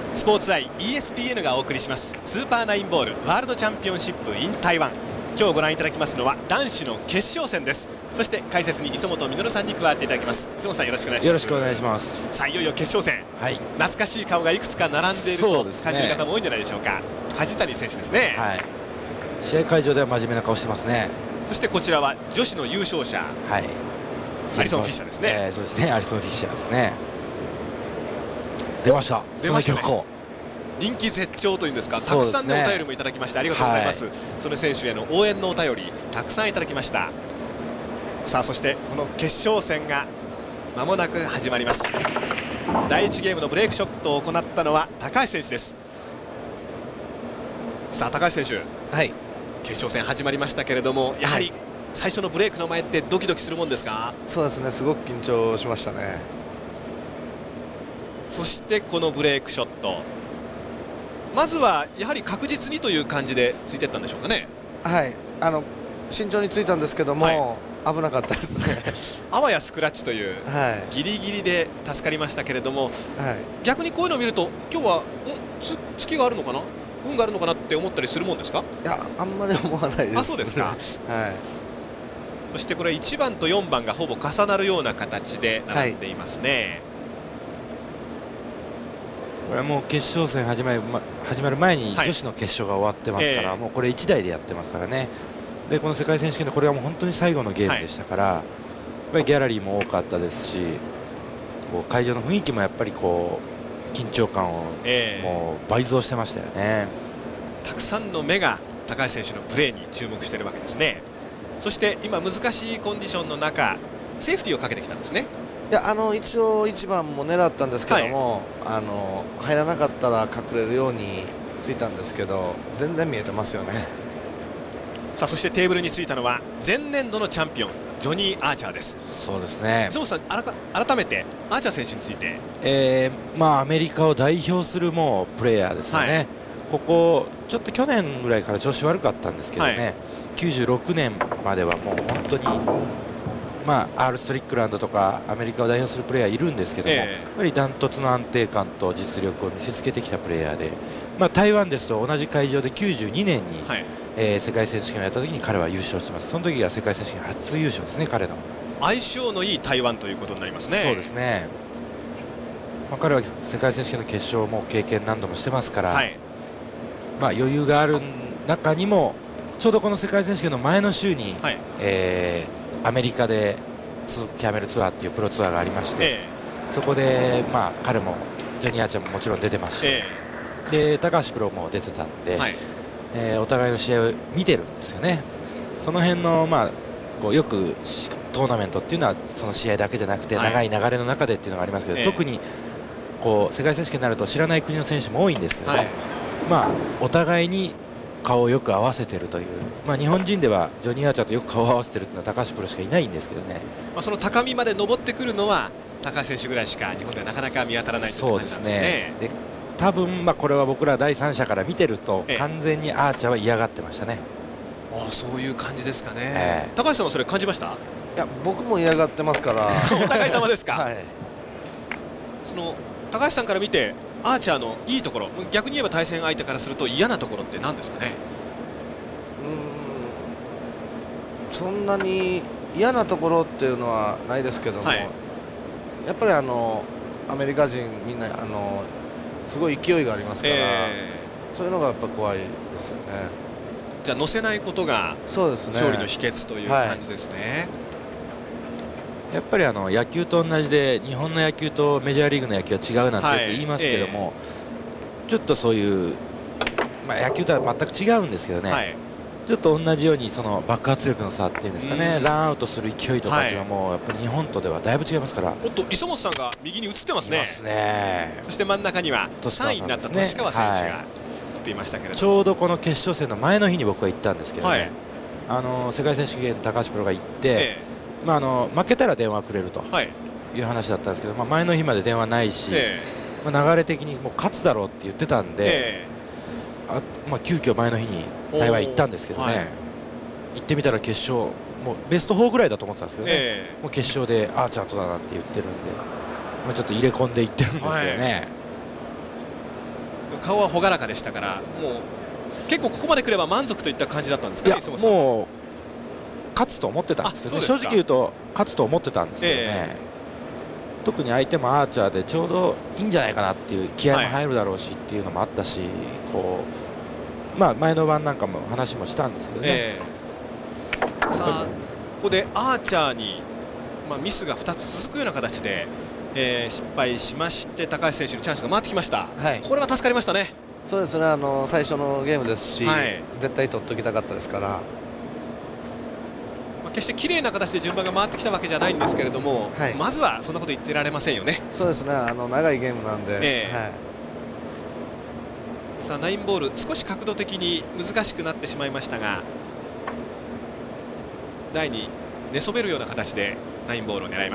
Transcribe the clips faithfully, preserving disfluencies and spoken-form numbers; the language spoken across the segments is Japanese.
スポーツアイ イーエスピーエヌ がお送りしますスーパーナインボールワールドチャンピオンシップ in 台湾。今日ご覧いただきますのは男子の決勝戦です。そして解説に磯本実さんに加わっていただきます。磯本さん、よろしくお願いします。 よろしくお願いします。 さあ、いよいよ決勝戦、はい、懐かしい顔がいくつか並んでいると感じる方も多いんじゃないでしょうか。梶谷選手ですね、はい、 試合会場では真面目な顔してますね。 そしてこちらは女子の優勝者、はい、アリソン・フィッシャーですね、 えー、そうですね、アリソン・フィッシャーですね。出ました、 出ましたね。人気絶頂というんですか、たくさんのお便りもいただきましてありがとうございます、はい、その選手への応援のお便りたくさんいただきました。さあ、そしてこの決勝戦がまもなく始まります。だいいちゲームのブレイクショットを行ったのは高橋選手です。さあ、高橋選手、はい、決勝戦始まりましたけれども、やはり最初のブレイクの前ってドキドキするもんですか？ そうですね、すごく緊張しましたね。 そしてこのブレイクショット、まずはやはり確実にという感じでついていったんでしょうかね。 はい、あの慎重についたんですけども、はい、危なかったですねあわやスクラッチという、はい、ギリギリで助かりましたけれども、はい、逆にこういうのを見ると今日はつ月があるのかな、運があるのかなって思ったりするもんですか？ いや、あんまり思わないです。 あ、そうですかはい、そしてこれいちばんとよんばんがほぼ重なるような形で並んでいますね、はい。 これはもう決勝戦始まる、ま、始まる前に女子の決勝が終わってますから、はい、もうこれいちだいでやってますからね。でこの世界選手権でこれはもう本当に最後のゲームでしたから、はい、やっぱりギャラリーも多かったですし、こう会場の雰囲気もやっぱりこう緊張感をもう倍増してましたよね。 たくさんの目が高橋選手のプレーに注目しているわけですね。そして今難しいコンディションの中セーフティーをかけてきたんですね。 いや、あの一応いちばんも狙ったんですけども、はい、あの入らなかったら隠れるようについたんですけど、全然見えてますよね。 さあ、そしてテーブルについたのは前年度のチャンピオンジョニー・アーチャーです。 そうですね、 磯本さん、改めてアーチャー選手について、 えーまあ、アメリカを代表するもうプレーヤーですよね、はい、ここちょっと去年ぐらいから調子悪かったんですけどね、はい、きゅうじゅうろくねんまではもう本当に、まあ、アール・ストリックランドとかアメリカを代表するプレーヤーいるんですけども、えー、やっぱりダントツの安定感と実力を見せつけてきたプレーヤーで、まあ、台湾ですと同じ会場できゅうじゅうにねんに、はい、えー、世界選手権をやった時に彼は優勝してます。その時が世界選手権初優勝ですね、彼の。 相性のいい台湾ということになりますね。 そうですね、まあ、彼は世界選手権の決勝も経験何度もしてますから、はい、まあ、余裕がある中にもちょうどこの世界選手権の前の週に、はい、えー、アメリカでキャメルツアーっていうプロツアーがありまして、えー、そこで、まあ、彼もジョニー・アーチャーももちろん出てますし、えー、で高橋プロも出てたんで、はい、えー、お互いの試合を見てるんですよね。その辺の、まあ、こうよくトーナメントっていうのはその試合だけじゃなくて長い流れの中でっていうのがありますけど、はい、特にこう世界選手権になると知らない国の選手も多いんですけども、はい、まあ、お互いに顔をよく合わせているという、まあ、日本人ではジョニー・アーチャーとよく顔を合わせているというのは高橋プロしかいないんですけどね、まあ、その高みまで登ってくるのは高橋選手ぐらいしか日本ではなかなか見当たらないという感じなんですね。 で多分、まあ、これは僕ら第三者から見てると、ええ、完全にアーチャーは嫌がってましたね。 ああ、そういう感じですかね、ええ、高橋さんはそれ感じました？いや、僕も嫌がってますからお互い様ですか、 はい、 その高橋さんから見てアーチャーのいいところ、逆に言えば対戦相手からすると嫌なところって何ですかね？ うーん、そんなに嫌なところっていうのはないですけども、はい、やっぱりあのアメリカ人みんなあのすごい勢いがありますから、えー、そういうのがやっぱ怖いですよね。 じゃあ乗せないことが勝利の秘訣という感じですね。 やっぱりあの野球と同じで日本の野球とメジャーリーグの野球は違うなんてよく言いますけども、はい、えー、ちょっとそういう、まあ、野球とは全く違うんですけどね、はい、ちょっと同じようにその爆発力の差っていうんですかね、ランアウトする勢いとかっていうのはもうやっぱり日本とではだいぶ違いますから。 おっと、磯本さんが右に映ってますね。 ますね。 そして真ん中にはさんいになった年川選手が映っていましたけれども、 ちょうどこの決勝戦の前の日に僕は行ったんですけどね、はい、あの世界選手権高橋プロが行って、ええ、まあ、あの負けたら電話くれるという話だったんですけど、まあ、前の日まで電話ないし、ええ、まあ、流れ的にもう勝つだろうって言ってたんで、ええ、あ、まあ、急遽前の日に台湾行ったんですけどね、はい、行ってみたら決勝もうベストよんぐらいだと思ってたんですけどね、ええ、もう決勝でアーチャーとだなって言ってるんで、まあ、ちょっと入れ込んでいってるんですけどね、はい、 顔は朗らかでしたから、もう結構ここまで来れば満足といった感じだったんですかね。 いやもう勝つと思ってたんですけどね、正直言うと勝つと思ってたんですけどね、えー、特に相手もアーチャーでちょうどいいんじゃないかなっていう気合も入るだろうしっていうのもあったし、こう、まあ、前の晩なんかも話もしたんですけどね、えー、さあここでアーチャーに、まあ、ミスがふたつ続くような形で、えー、失敗しまして、高橋選手にチャンスが回ってきました、はい、これは助かりましたね。 そうですね、あの最初のゲームですし、はい、絶対取っておきたかったですから。 決して綺麗な形で順番が回ってきたわけじゃないんですけれども、はい、まずはそんなこと言ってられませんよね。 そうですね、あの長いゲームなんで、えーはい、 さあナインボール、少し角度的に難しくなってしまいましたが、台に寝そべるような形でナインボールを狙います。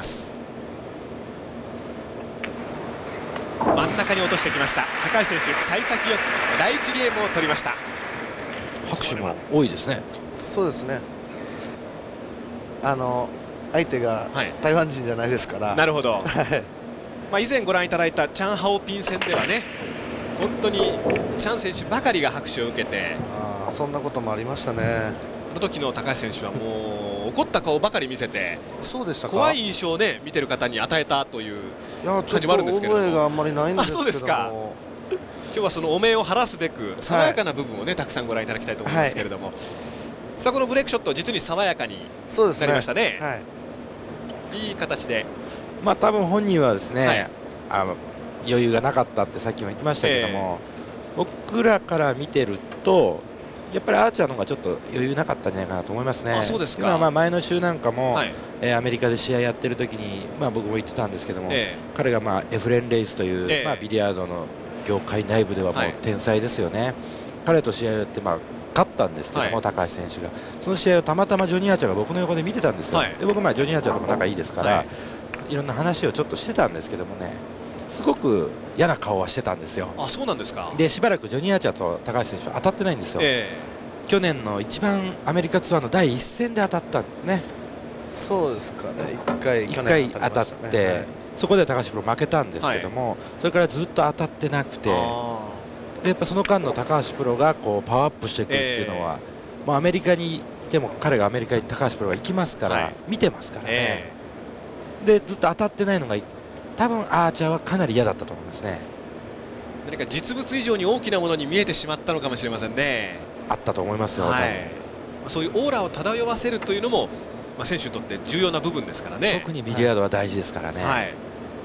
真ん中に落としてきました。高橋選手、幸先よくだいいちゲームを取りました。 拍手も多いですね。 そうですね、あの相手が台湾人じゃないですから、はい、 なるほどまあ以前ご覧いただいたチャン・ハオピン戦ではね、本当にチャン選手ばかりが拍手を受けて、 あそんなこともありましたね。 この時の高橋選手はもう怒った顔ばかり見せて、 そうでしたか、 怖い印象をね見てる方に与えたという感じもあるんですけども、 覚えがあんまりないんですけども、あ、そうですか。 今日はその汚名を晴らすべく爽やかな部分をね、はい、たくさんご覧いただきたいと思いますけれども、はい、さあこのブレイクショット、実に爽やかになりましたね。はい、いい形で、 まあ多分本人はですね、はい、あの余裕がなかったってさっきも言ってましたけども、えー、僕らから見てるとやっぱりアーチャーの方がちょっと余裕なかったんじゃないかなと思いますね。 あ、そうですか。 今まあ前の週なんかも、はい、えー、アメリカで試合やってる時に、まあ、僕も言ってたんですけども、えー、彼がまあエフレン・レイスという、えー、まあビリヤードの業界内部ではもう天才ですよね。はい、彼と試合をやって、まあ勝ったんですけども、はい、高橋選手がその試合をたまたまジョニー・アーチャーが僕の横で見てたんですよ。はい、で僕まあジョニー・アーチャーとも仲いいですから、はい、いろんな話をちょっとしてたんですけどもね、すごく嫌な顔はしてたんですよ。 あ、そうなんですか。 でしばらくジョニー・アーチャーと高橋選手は当たってないんですよ。えー、去年の一番アメリカツアーのだいいっ戦で当たったんですね。 そうですかね、いっかいいっかい当たって、はい、そこで高橋プロ負けたんですけども、はい、それからずっと当たってなくて、でやっぱその間の高橋プロがこうパワーアップしていくっていうのは、えー、もうアメリカにいても彼がアメリカに高橋プロが行きますから、はい、見てますからね、えー、でずっと当たってないのが多分アーチャーはかなり嫌だったと思いますね。 何か実物以上に大きなものに見えてしまったのかもしれませんね。 あったと思いますよ、はい、 そういうオーラを漂わせるというのも、まあ、選手にとって重要な部分ですからね。 特にビリヤードは大事ですからね。はい、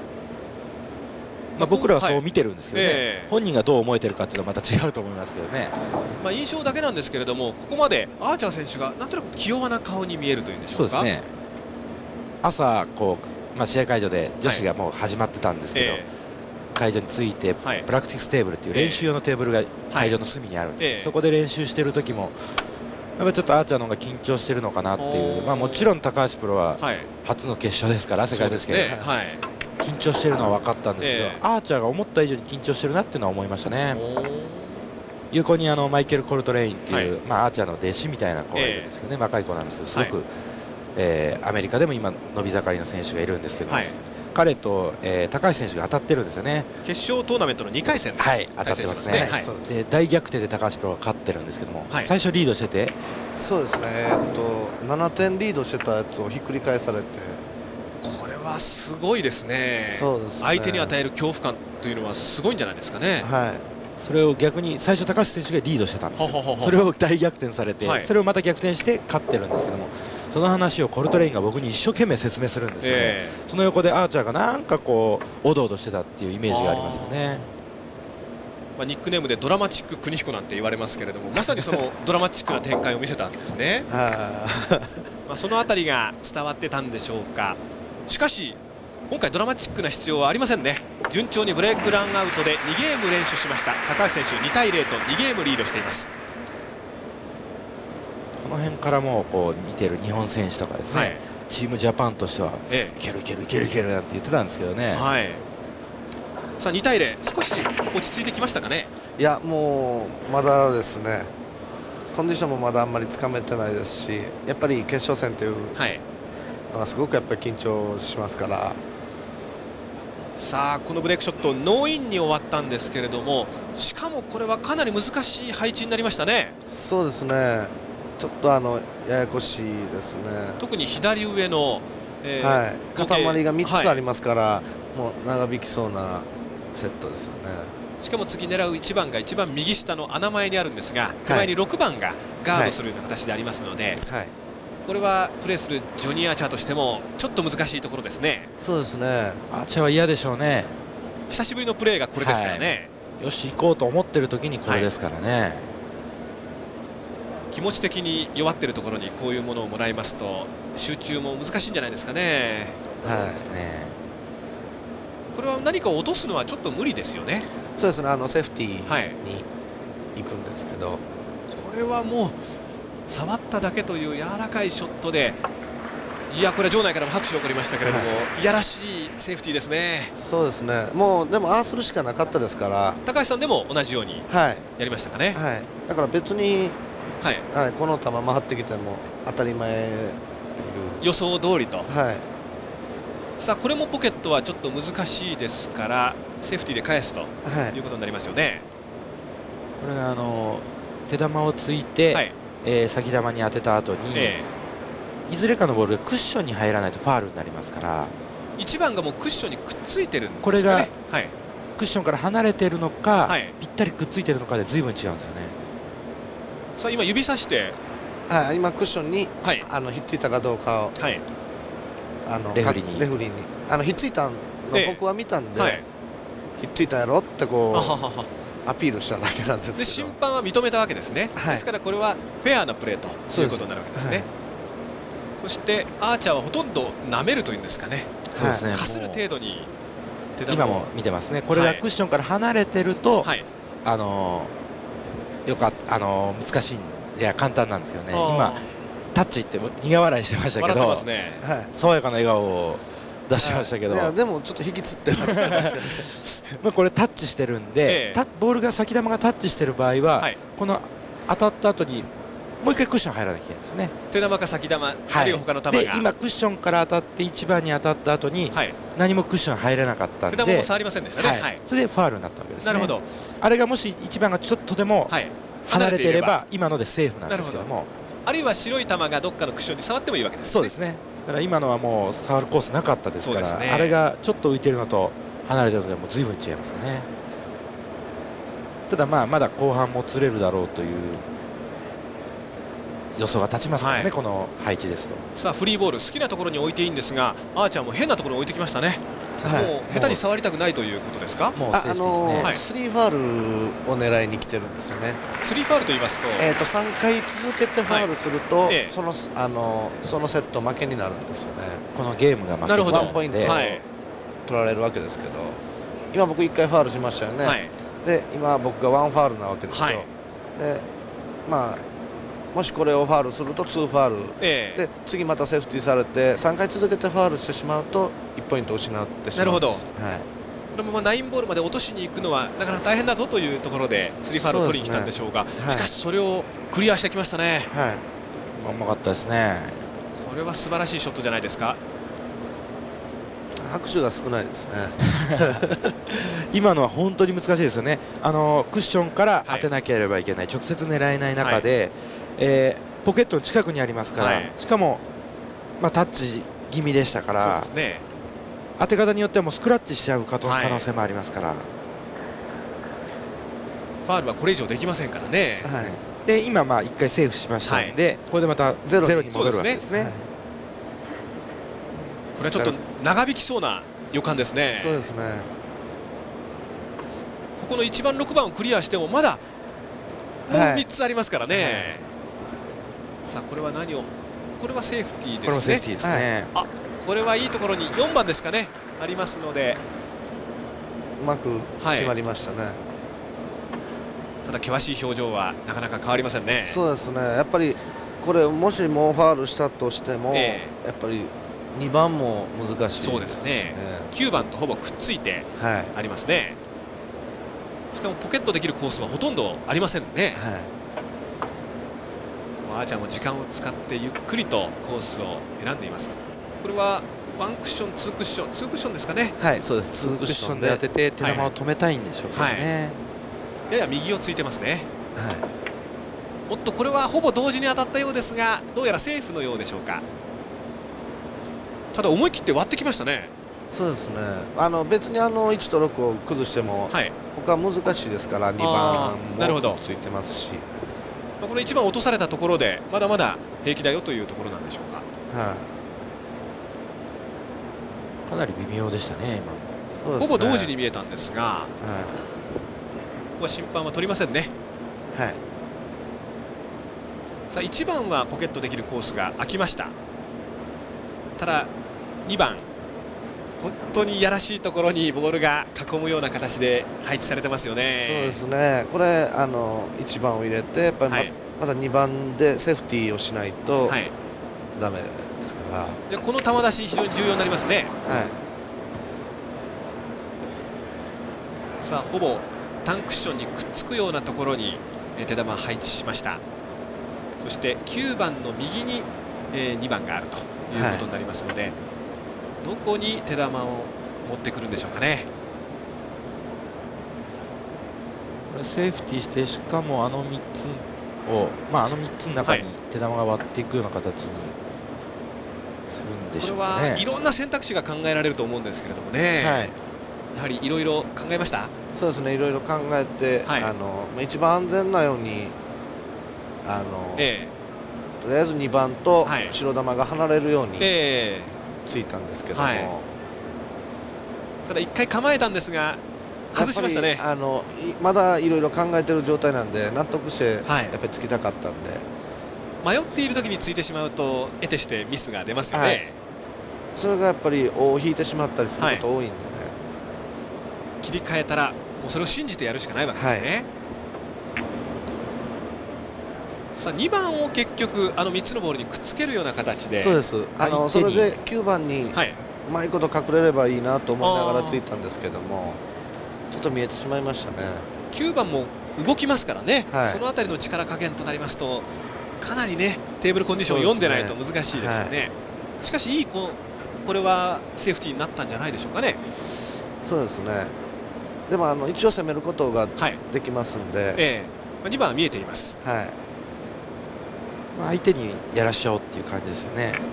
まあ僕らはそう見てるんですけどね、はい、えー、本人がどう思えてるかっていうのはまた違うと思いますけどね。 まあ印象だけなんですけれども、ここまでアーチャー選手がなんとなく気弱な顔に見えるというんでしょうか。 そうですね、朝こう、まあ、試合会場で女子がもう始まってたんですけど、はい、えー、会場に着いて、はい、プラクティクステーブルっていう練習用のテーブルが会場の隅にあるんです、はい、そこで練習してる時もやっぱちょっとアーチャーの方が緊張してるのかなっていう、まあ、もちろん高橋プロは初の決勝ですから、世界選手権、ね、はい、緊張してるのは分かったんですけど、えー、アーチャーが思った以上に緊張してるなっていうのは思いましたね。横にあのマイケル・コルトレインっていう、はい、まあ、アーチャーの弟子みたいな子がいるんですけどね、えー、若い子なんですけど、すごく、はい、えー、アメリカでも今伸び盛りの選手がいるんですけど、はい、彼と、えー、高橋選手が当たってるんですよね。 決勝トーナメントのにかい戦で、はい、 当たってますね。はい、で大逆転で高橋プロが勝ってるんですけども、はい、最初リードしてて、 そうですね、えー、っとななてんリードしてたやつをひっくり返されて、 これはすごいですね。そうですね、相手に与える恐怖感というのはすごいんじゃないですかね。 はい、 それを逆に最初高橋選手がリードしてたんですよ。ほほほほ、それを大逆転されて、はい、それをまた逆転して勝ってるんですけども、その話をコルトレインが僕に一生懸命説明するんですよね。えー、その横でアーチャーがなんかこうおどおどしてたっていうイメージがありますよね。 まあニックネームでドラマチック邦彦なんて言われますけれども、まさにそのドラマチックな展開を見せたわけですね。まあそのあたりが伝わってたんでしょうか。しかし今回ドラマチックな必要はありませんね。順調にブレイクランアウトでにゲーム連取しました。高橋選手にたいゼロとにゲームリードしています。 この辺からもうこう似てる日本選手とかですね、はい、チームジャパンとしては、ええ、いけるいけるいけるいけるなんて言ってたんですけどね。はい、 さあにたいゼロ、少し落ち着いてきましたかね。 いやもうまだですね、コンディションもまだあんまりつかめてないですし、やっぱり決勝戦というのがすごくやっぱり緊張しますから、 さあこのブレイクショットノーインに終わったんですけれども、しかもこれはかなり難しい配置になりましたね。 そうですね、ちょっとあのややこしいですね。 特に左上の、 えーはい、塊がみっつありますから、はい、もう長引きそうなセットですよね。 しかも次狙ういちばんが一番右下の穴前にあるんですが、手前にろくばんがガードするような形でありますので、はいはい、これはプレーするジョニー・アーチャーとしてもちょっと難しいところですね。 そうですね、 アーチャーは嫌でしょうね。 久しぶりのプレーがこれですからね、 はい、よし行こうと思ってる時にこれですからね、はい、 気持ち的に弱ってるところにこういうものをもらいますと集中も難しいんじゃないですかね。 そうですね、 これは何かを落とすのはちょっと無理ですよね。 そうですね、あのセーフティーに行くんですけど、はい、 これはもう触っただけという柔らかいショットで、いやこれは場内からも拍手が起こりましたけれども、はい、いやらしいセーフティーですね。 そうですね、もうでもああするしかなかったですから。 高橋さんでも同じようにやりましたかね。 はいはい、だから別に、はいはい、この球回ってきても当たり前っていう予想通りと。 はい、 さあこれもポケットはちょっと難しいですからセーフティーで返すということになりますよね。はい、 これがあの手玉をついて、はい、えー、先玉に当てた後に、えー、いずれかのボールがクッションに入らないとファールになりますから、 いちばんがもうクッションにくっついてるんですかね。 これが、はい、クッションから離れているのか、はい、ぴったりくっついているのかで随分違うんですよね。 さあ今指さして、 はい、今クッションに、はい、あのひっついたかどうかを、はい、あのレフリーにレフリーにあのひっついたの僕は見たんで、はい、ひっついたやろってこうアピールしただけなんですけど、で審判は認めたわけですね。はい、ですからこれはフェアなプレーということになるわけですね。はい、そしてアーチャーはほとんど舐めるというんですかね、そうですね、かする程度に手玉を今も見てますね。これがクッションから離れてると、はい、あのよかったあの難しいいや簡単なんですよね。今タッチって苦笑いしてましたけど、 ますね、 はい、爽やかな笑顔を出しましたけど、いやでもちょっと引きつってますまあこれタッチしてるんで、ええ、ボールが先玉がタッチしてる場合は、はい、この当たった後にもう一回クッション入らなきゃいけないですね。 手玉か先玉、はい、あるいは他の球がで今クッションから当たっていちばんに当たった後に、はい、何もクッション入れなかったんで手玉も触りませんでしたね、はいはい、それでファールになったわけですね。 なるほど。 あれがもしいちばんがちょっとでも離れていれば今のでセーフなんですけども、 あるいは白い球がどっかのクッションに触ってもいいわけですね。 そうですね。ですから今のはもう触るコースなかったですから、ね、あれがちょっと浮いてるのと離れてるのでも随分違いますよね。ただまあまだ後半も釣れるだろうという予想が立ちますからね、はい、この配置ですと。 さあフリーボール好きなところに置いていいんですが、アーチャーも変なところに置いてきましたね。はい、もう下手に触りたくないということですか。 もうセーフですね。 はい、スリーファールを狙いに来てるんですよね。 スリーファールと言いますと、 えっとさんかい続けてファールすると、はい、ええ、そのあのそのセット負けになるんですよね。 このゲームが負けなるほどワンポイントを取られるわけですけど、今僕いっかいファールしましたよね。はい、で今僕がワンファールなわけですよ。はい、でまあもしこれをファールするとツーファール、えー、で次またセーフティーされてさんかい続けてファールしてしまうといちポイント失ってしまうんです。なるほど、はい、 このままナインボールまで落としに行くのはなかなか大変だぞというところでスリーファールを取りに来たんでしょうが、う、ね、はい、しかしそれをクリアしてきましたね。 はい、うまかったですね。 これは素晴らしいショットじゃないですか。 拍手が少ないですね今のは本当に難しいですよね。あのクッションから当てなければいけない、はい、直接狙えない中で、はい、えー、ポケットの近くにありますから、はい、しかも、まあ、タッチ気味でしたから、そうですね、当て方によってはもうスクラッチしちゃう可能性もありますから、はい、 ファールはこれ以上できませんからね。 はい、で今まあいっかいセーフしましたので、はい、これでまたゼロに戻るわけですね。 これはちょっと長引きそうな予感ですね。 そうですね。 ここのいちばんろくばんをクリアしてもまだもうみっつありますからね。はいはい、さあこれは何を、これはセーフティーですね。これもセーフティーですね。はい、あ、これはいいところによんばんですかねありますので、 うまく決まりましたね。はい、 ただ険しい表情はなかなか変わりませんね。 そうですね。やっぱりこれもしもうファウルしたとしても、えー、やっぱりにばんも難しいですね。そうですね。 きゅうばんとほぼくっついてありますね。はい、しかもポケットできるコースはほとんどありませんね。はい、アーチャーも時間を使ってゆっくりとコースを選んでいます。これはワンクッション、ツークッション、ツークッションですかね。 はい、そうです。 ツークッションで当てて手玉を止めたいんでしょうけどね。はいはい、 やや右をついてますね。 はい。 おっと、これはほぼ同時に当たったようですが、どうやらセーフのようでしょうか。ただ思い切って割ってきましたね。 そうですね。あの別にあのいちとろくを崩しても、はい、他は難しいですからにばんもついてますし、 まあこのいちばん落とされたところでまだまだ平気だよというところなんでしょうか。 はい、 かなり微妙でしたね、今。 そうですね、ほぼ同時に見えたんですが、はい、ここは審判は取りませんね。 はい、 さあいちばんはポケットできるコースが空きました。ただにばん、本当にいやらしいところにボールが囲むような形で配置されてますよね。 そうですね、これあのいちばんを入れてやっぱり ま,、はい、またにばんでセーフティーをしないとダメですから、はい、 でこの球出し非常に重要になりますね。 はい、 さあほぼタンクッションにくっつくようなところに手玉配置しました。そしてきゅうばんの右ににばんがあるということになりますので、はい、どこに手玉を持ってくるんでしょうかね。 これセーフティーして、しかもあのみっつを、まあ、あのみっつの中に手玉が割っていくような形にするんでしょうかね。 これはいろんな選択肢が考えられると思うんですけれどもね、はい、やはりいろいろ考えました。 そうですね、いろいろ考えて、はい、あの一番安全なようにあの、えー、とりあえずにばんと白玉が離れるように、えーついたんですけども、はい、 ただいっかい構えたんですが外しましたね。 あのまだいろいろ考えている状態なんで納得してやっぱりつきたかったんで、 はい、迷っている時についてしまうと得てしてミスが出ますよね。はい、 それがやっぱり尾を引いてしまったりすること多いんでね、はい、 切り替えたらもうそれを信じてやるしかないわけですね。はい、さあにばんを結局あのみっつのボールにくっつけるような形で、 そうです、あのそれできゅうばんにうまいこと隠れればいいなと思いながらついたんですけども、ちょっと見えてしまいましたね。 きゅうばんも動きますからね、はい、そのあたりの力加減となりますとかなりねテーブルコンディションを読んでないと難しいですよね。はい、しかしいいここれはセーフティーになったんじゃないでしょうかね。 そうですね、でもあの一応攻めることができますんで、はい、 えー、にばんは見えています。 はい、 相手にやらしちゃおうっていう感じですよね。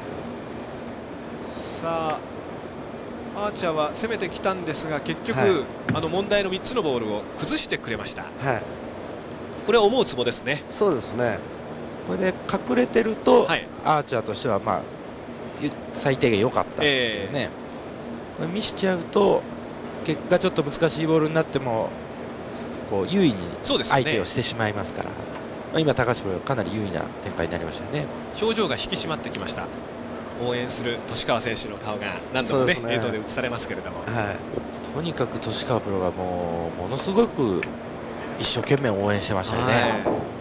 さあアーチャーは攻めてきたんですが結局、はい、あの問題のみっつのボールを崩してくれました。はい、これは思うツボですね。 そうですね、 これで隠れてると、はい、アーチャーとしてはまあ最低限良かったんですけどね、えー、これ見しちゃうと結果ちょっと難しいボールになってもこう優位に相手をしてしまいますから、今、高橋プロかなり優位な展開になりましたよね。 表情が引き締まってきました。応援する利川選手の顔が何度も、ねね、映像で映されますけれども、 はい、 とにかく利川プロがもうものすごく一生懸命応援してましたよね。はい、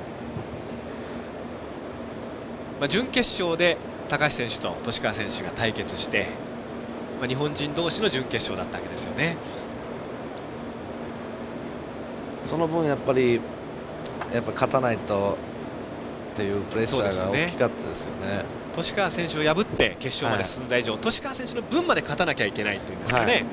まあ、準決勝で高橋選手と利川選手が対決して、まあ、日本人同士の準決勝だったわけですよね。 その分やっぱりやっぱ勝たないとっていうプレッシャーが大きかったですよね。 利川選手を破って決勝まで進んだ以上、はい、利川選手の分まで勝たなきゃいけないというんですかね。はい、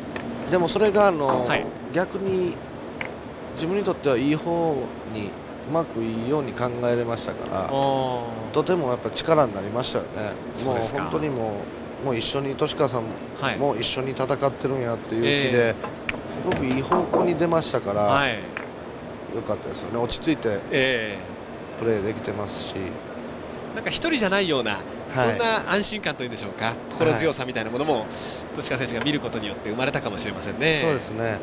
でもそれがあの、はい、逆に自分にとってはいい方にうまくいいように考えれましたからとてもやっぱ力になりましたよね。もう本当にもう、もう一緒に利川さんも一緒に戦ってるんやっていう気で、すごくいい方向に出ましたから、はい、よかったですよね。落ち着いてプレーできてますし、 なんか一人じゃないような、はい、そんな安心感というんでしょうか、心強さみたいなものも利川選手が見ることによって生まれたかもしれませんね。 そうですね。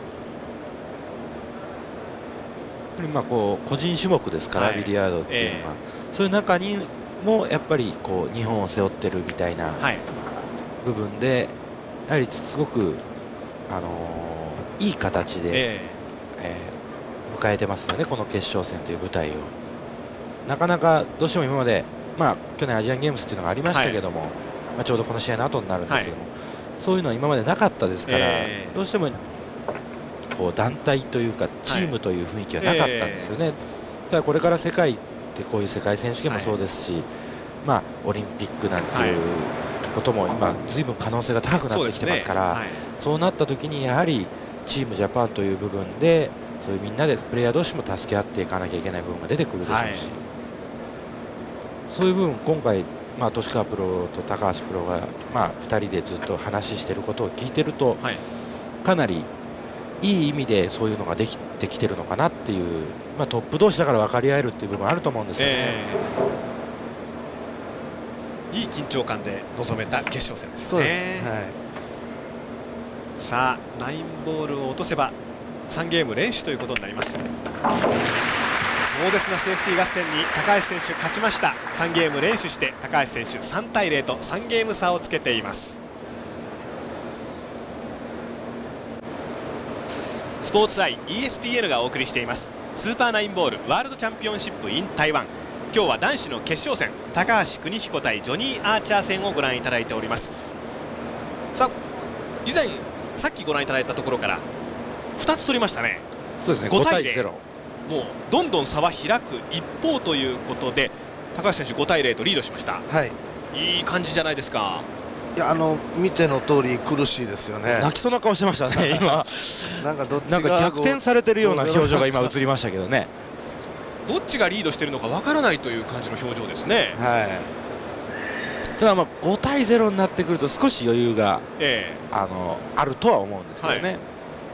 まあこう個人種目ですから、はい、ビリヤードっていうのは、えー、そういう中にもやっぱりこう日本を背負ってるみたいな部分で、やはりすごく、あのー、いい形で、えーえー、迎えてますよね、この決勝戦という舞台を。なかなかどうしても今まで、まあ、去年アジアンゲームスっていうのがありましたけども、はい、まあ、ちょうどこの試合の後になるんですけども、はい、そういうのは今までなかったですから、えー、どうしてもこう団体というかチームという雰囲気はなかったんですよね。はい、えー、ただこれから世界ってこういう世界選手権もそうですし、はい、まあ、オリンピックなんていうことも今ずいぶん可能性が高くなってきてますから、そうですね、はい、そうなった時にやはりチームジャパンという部分でそういうみんなでプレイヤー同士も助け合っていかなきゃいけない部分が出てくるでしょうし、はい、そういう部分今回、まあ、年川プロと高橋プロが、まあ、ふたりでずっと話していることを聞いてると、はい、かなりいい意味でそういうのができてきてるのかなっていう、まあ、トップ同士だから分かり合えるっていう部分あると思うんですよね。えー、いい緊張感で臨めた決勝戦ですね。そうです、はい、さあナインボールを落とせばさんゲーム連取ということになります。壮絶なセーフティー合戦に高橋選手勝ちました。さんゲーム連取して高橋選手さんたいゼロとさんゲーム差をつけています。スポーツアイ イーエスピーエヌ がお送りしていますスーパーナインボールワールドチャンピオンシップ in 台湾。今日は男子の決勝戦高橋邦彦対ジョニー・アーチャー戦をご覧いただいております。さあ以前さっきご覧いただいたところからふたつ取りましたね。 そうですね、ごたいゼロ。 もうどんどん差は開く一方ということで高橋選手ごたいゼロとリードしました。はい、いい感じじゃないですか。 いや、あの見ての通り苦しいですよね。 泣きそうな顔してましたね今なんかどっちがなんか逆転されてるような表情が今映りましたけどねどっちがリードしているのかわからないという感じの表情ですね。はい、 ただまあごたいゼロになってくると少し余裕が、えー、あのあるとは思うんですけどね。はい、 や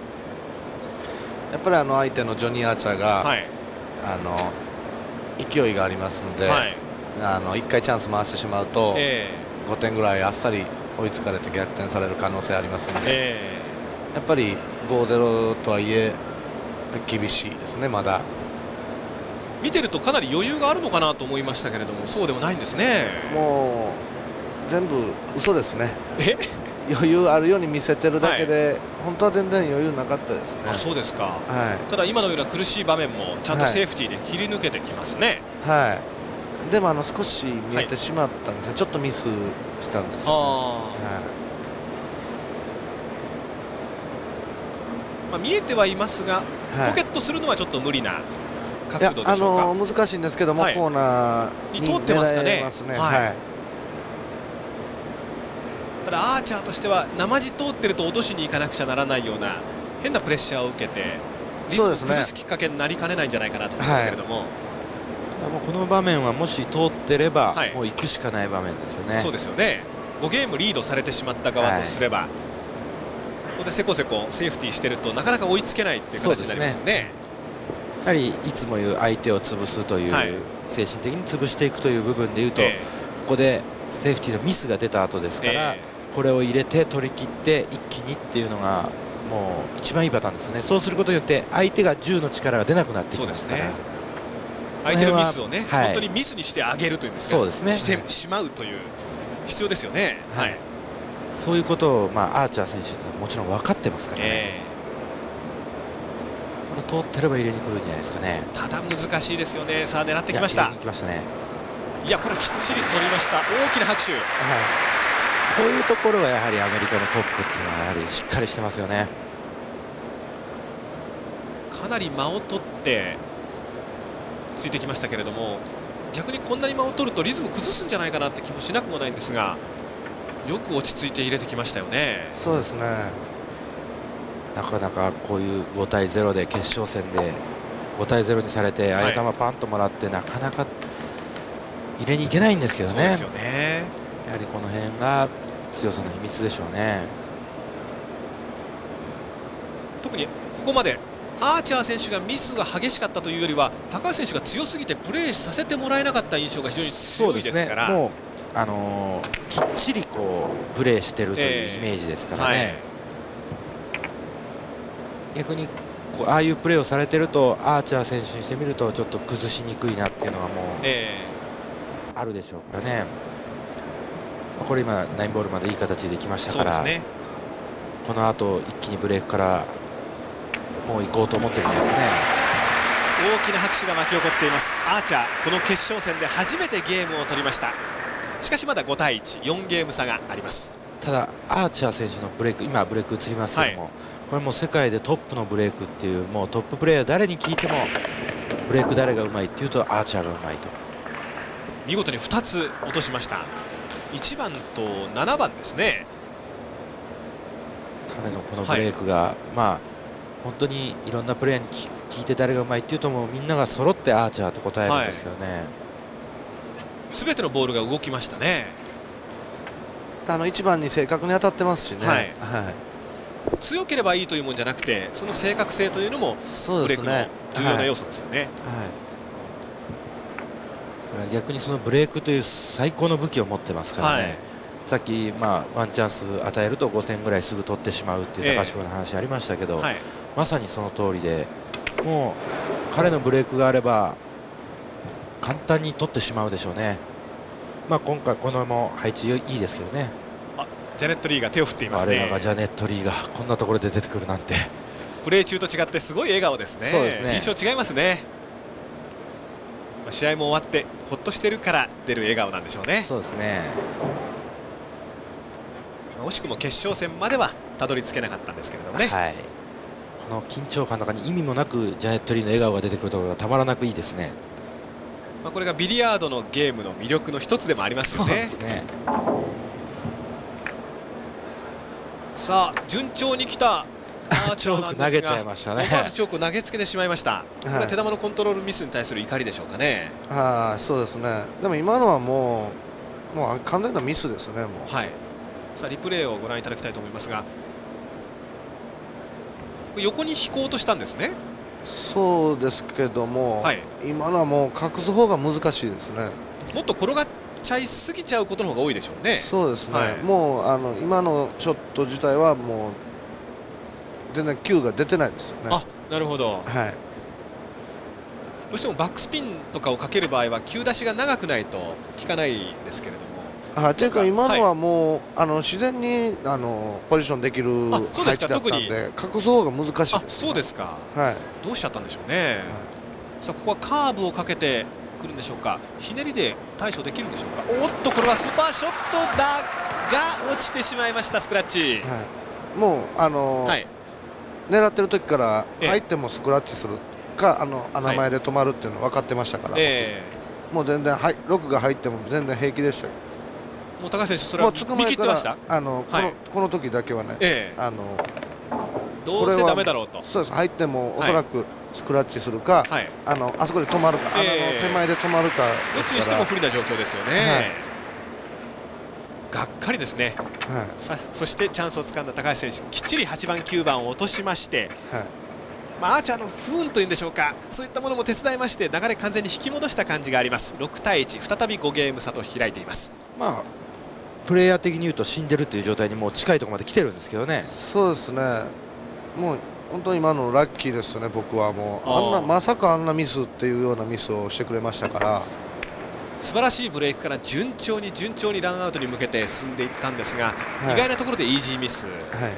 っぱりあの相手のジョニー・アーチャーが、はい、あの勢いがありますので、はい、あのいっかいチャンス回してしまうと、えーごてんぐらいあっさり追いつかれて逆転される可能性ありますので、えー、やっぱりごたいゼロとはいえ厳しいですね。まだ見てるとかなり余裕があるのかなと思いましたけれどもそうでもないんですね。 もう全部嘘ですね。え余裕あるように見せてるだけで、はい、本当は全然余裕なかったですね。 あ、そうですか。はい、ただ今のような苦しい場面もちゃんとセーフティーで切り抜けてきますね。はい、はいでもあの少し見えてしまったんですね、はい、ちょっとミスしたんですよ、ね。はいまあ、見えてはいますが、はい、ポケットするのはちょっと無理な角度でしょうか。 あのー、難しいんですけども、はい、コーナーに通ってますかね。はいはい、ただアーチャーとしては生地通ってると落としに行かなくちゃならないような変なプレッシャーを受けてリズムを崩すきっかけになりかねないんじゃないかなと思いますけれども。はい、 もうこの場面はもし通ってれば、はい、もう行くしかない場面ですよね。 そうですよね。ごゲームリードされてしまった側とすれば、はい、ここでせこせこセーフティーしてるとなかなか追いつけないっていう形になりますよね。 やはりいつも言う相手を潰すという、はい、精神的に潰していくという部分でいうと、えー、ここでセーフティーのミスが出た後ですから、えー、これを入れて取り切って一気にっていうのがもう一番いいパターンですよね。そうすることによって相手が銃の力が出なくなってきますから。 相手のミスをね、はい、本当にミスにしてあげるというんですか、そうですね、してしまうという必要ですよね。はい、 そういうことを、まあ、アーチャー選手というのはもちろん分かってますからね。えー、これ通ってれば入れに来るんじゃないですかね。 ただ難しいですよね。さあ狙ってきました。 入れに来ましたね。 いやこれきっちり取りました。大きな拍手。はい、 こういうところがやはりアメリカのトップっていうのはやはりしっかりしてますよね。 かなり間を取ってついてきましたけれども、逆にこんなに間を取るとリズム崩すんじゃないかなって気もしなくもないんですが、よく落ち着いて入れてきましたよね。 そうですね。 なかなかこういうごたいゼロで決勝戦でごたいゼロにされてああいう球パンともらって、なかなか入れにいけないんですけどね。そうですよね。やはりこの辺が強さの秘密でしょうね。 特にここまでアーチャー選手がミスが激しかったというよりは高橋選手が強すぎてプレーさせてもらえなかった印象が非常に強いですから、 ね、もう、あのー、きっちりこうプレーしているというイメージですからね。えーはい、逆にこうああいうプレーをされているとアーチャー選手にしてみるとちょっと崩しにくいなっていうのがもう、えー、あるでしょうからね。これ今ナインボールまでいい形できましたから、ね、この後一気にブレークからもう行こうと思ってるんですね。 大きな拍手が巻き起こっています。アーチャーこの決勝戦で初めてゲームを取りました。しかしまだごたいいち、よんゲーム差があります。 ただアーチャー選手のブレイク、今ブレイク映りますけども、はい、これもう世界でトップのブレイクっていう、もうトッププレーヤー誰に聞いてもブレイク誰がうまいっていうとアーチャーがうまいと。 見事にふたつ落としました。 いちばんとななばんですね。 彼のこのブレイクが、はい、まあ本当にいろんなプレーに聞いて誰がうまいっていうともうみんなが揃ってアーチャーと答えるんですけどね。 すべてのボールが動きましたね。 あのいちばんに正確に当たってますしね。はいはい、 強ければいいというもんじゃなくて、その正確性というのもブレイクの重要な要素ですよね。はいはい 、逆にそのブレイクという最高の武器を持ってますからね。はい、さっき、まあ、ワンチャンス与えるとごせんぐらいすぐ取ってしまうっていう高橋君の話ありましたけど、えーはい、まさにその通りで、もう彼のブレイクがあれば簡単に取ってしまうでしょうね。まあ今回このも配置いいですけどね。 あ、ジャネット・リーが手を振っていますね。 我らがジャネット・リーがこんなところで出てくるなんて。 プレー中と違ってすごい笑顔ですね。そうですね。印象違いますね。試合も終わってほっとしてるから出る笑顔なんでしょうね。 そうですね。 惜しくも決勝戦まではたどり着けなかったんですけれどもね。はい、 この緊張感の中に意味もなくジャネット・リーの笑顔が出てくるところがたまらなくいいですね。 まあこれがビリヤードのゲームの魅力の一つでもありますよね。そうですね。さあ順調に来たアーチャーなんですが、 投げちゃいましたね。 思わずチョークを投げつけてしまいました。はい、これは手玉のコントロールミスに対する怒りでしょうかね。 はい、そうですね。でも今のはもうもう完全なミスですね。もう。はい。 さあリプレイをご覧いただきたいと思いますが、横に引こうとしたんですね。 そうですけども、はい、今のはもう隠す方が難しいですね。 もっと転がっちゃいすぎちゃうことの方が多いでしょうね。 そうですね。はい、もうあの今のショット自体はもう全然球が出てないですよね。 あ、なるほど。はい。 どうしてもバックスピンとかをかける場合は球出しが長くないと効かないんですけれども。 あ、というか今のはもう、はい、あの自然にあのポジションできる配置だったんで隠す方が難しいです。 そうですか。 はい。 どうしちゃったんでしょうね。はい、さあここはカーブをかけてくるんでしょうか。ひねりで対処できるんでしょうか。おっとこれはスーパーショットだが落ちてしまいましたスクラッチ。 はい、もうあのーはい、狙ってる時から入ってもスクラッチするかあの穴前で止まるっていうの分かってましたから、えー、もう全然はいロックが入っても全然平気でした。 もう高橋選手それは見切ってました。 あの、はい、このこの時だけはね、えー、あのどうせダメだろうと。 そうです。入ってもおそらくスクラッチするか、はい、あのあそこで止まるか、えー、あの手前で止まるかどっちにしても不利な状況ですよね。はい、がっかりですね。はい、さそしてチャンスをつかんだ高橋選手、きっちりはちばんきゅうばんを落としまして、はい、まあ、アーチャーの不運というんでしょうか、そういったものも手伝いまして流れ完全に引き戻した感じがあります。ろくたいいち、再びごゲーム差と開いています。 まあプレイヤー的に言うと死んでるという状態にもう近いところまで来てるんですけどね。 そうですね。もう本当に今のラッキーですよね。僕はもうあんなまさかあんなミスっていうようなミスをしてくれましたから。 素晴らしいブレイクから順調に順調にランアウトに向けて進んでいったんですが、はい、意外なところでイージーミス、はい、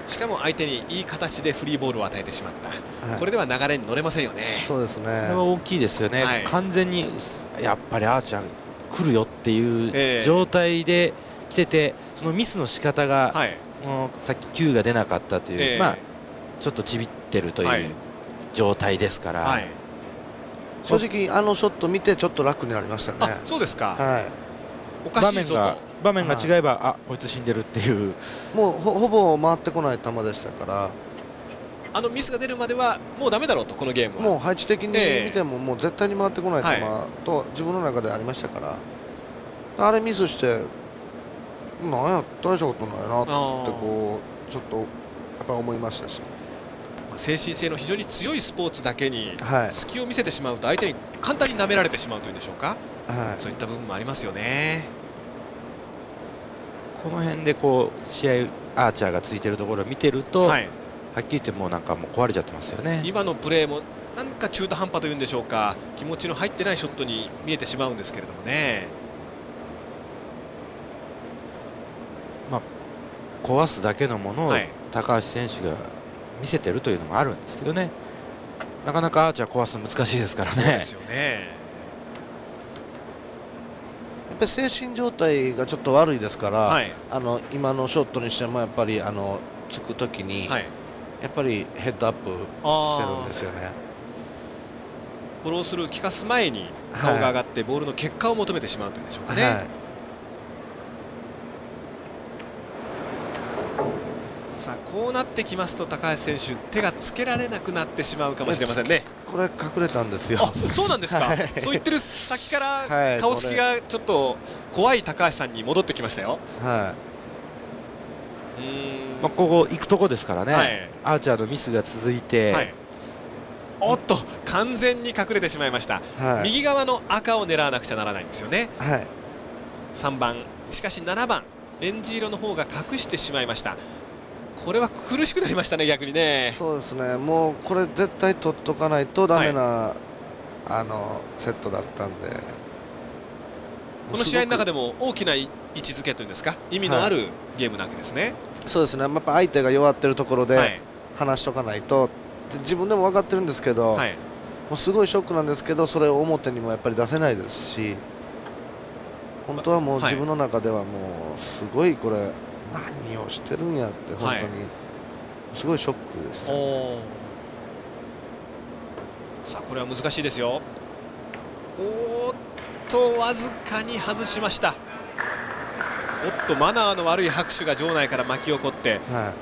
しかも相手にいい形でフリーボールを与えてしまった、はい、これでは流れに乗れませんよね。 そうですね。 これは大きいですよね、はい、完全にやっぱりアーチャー来るよっていう状態で来てて、そのミスの仕方が、はい、もうさっききゅうが出なかったという、えー、まあちょっとちびってるという状態ですから。はい、 正直あのショット見てちょっと楽になりましたね。 あ、そうですか。はい。おかしいぞと。 場面が違えば、はい、あ、こいつ死んでるっていう。 もう ほ, ほぼ回ってこない球でしたから。 あのミスが出るまではもうダメだろうと、このゲームは。 もう配置的に見ても、えー、もう絶対に回ってこない球と自分の中でありましたから。あれミスして、なんや大したことないなってこうちょっとやっぱ思いましたし。 精神性の非常に強いスポーツだけに隙を見せてしまうと相手に簡単に舐められてしまうというんでしょうか、はい、そういった部分もありますよね。 この辺でこう試合アーチャーがついてるところを見てると、はい、はっきり言ってもうなんかもう壊れちゃってますよね。 今のプレーもなんか中途半端というんでしょうか、気持ちの入ってないショットに見えてしまうんですけれどもね。 まあ、壊すだけのものを高橋選手が見せてるというのもあるんですけどね、なかなかアーチャー壊すの難しいですからね。そうですよね。 やっぱり精神状態がちょっと悪いですから、はい、あの今のショットにしてもやっぱりあのつくときに、はい、やっぱりヘッドアップしてるんですよね。 フォロースルー効かす前に顔が上がってボールの結果を求めてしまうというんでしょうかね。はい、 こうなってきますと高橋選手手がつけられなくなってしまうかもしれませんね。 これ隠れたんですよ。 あ、そうなんですか。 はい、 そう言ってる先から顔つきがちょっと怖い高橋さんに戻ってきましたよ。 はい。 うーん、まあここ行くとこですからね。はい、アーチャーのミスが続いて、はい、 おっと完全に隠れてしまいました。はい、右側の赤を狙わなくちゃならないんですよね。はい、さんばん、しかしななばんえんじ色の方が隠してしまいました。これは苦しくなりましたね、逆にね。 そうですね、もうこれ絶対取っとかないとダメな、はい、あのセットだったんで、 この試合の中でも大きな位置づけというんですか、意味のあるゲームなわけですね。はい、 そうですね、やっぱ相手が弱ってるところで離しとかないと、はい、自分でも分かってるんですけど、はい、もうすごいショックなんですけど、それを表にもやっぱり出せないですし、本当はもう自分の中ではもうすごいこれ何をしてるんやって本当にすごいショックです、ね。はい、 さあこれは難しいですよ。おーっとわずかに外しました。おっとマナーの悪い拍手が場内から巻き起こって、はい、